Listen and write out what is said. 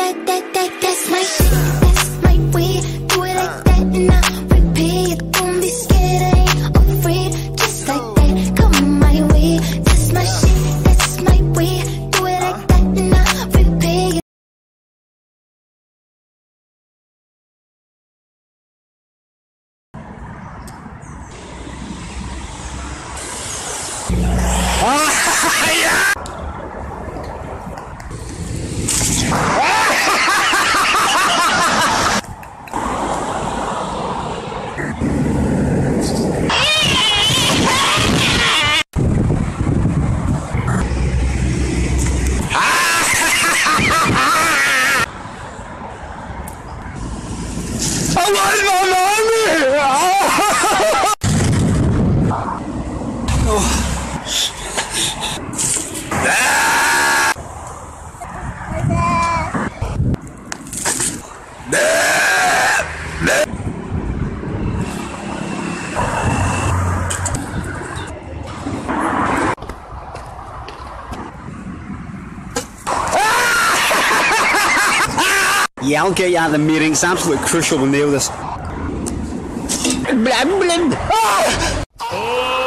That's my shit, that's my way. Do it like that and I repeat. Don't be scared, I ain't afraid. Just like that, come my way. That's my shit, that's my way. Do it like that and I repeat. Yeah, I'll get you out of the meeting. It's absolutely crucial to nail this. Blim, blim. Ah!